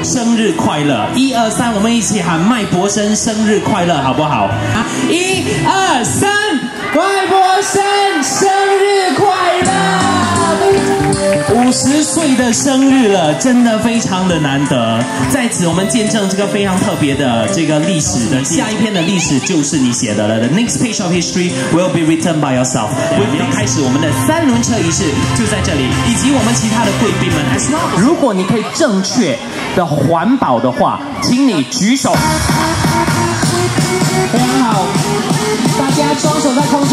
生日快乐！1、2、3，我们一起喊麦博生生日快乐，好不好？1、2、3，麦博生生日快乐！50岁的生日了，真的非常的难得。在此，我们见证这个非常特别的这个历史的下一篇的历史就是你写的了。The next page of history will be written by yourself。我们要开始我们的3轮车仪式，就在这里，以及我们其他的贵宾们。如果你可以正确的环保的话，请你举手。 非常好，大家双手在空中。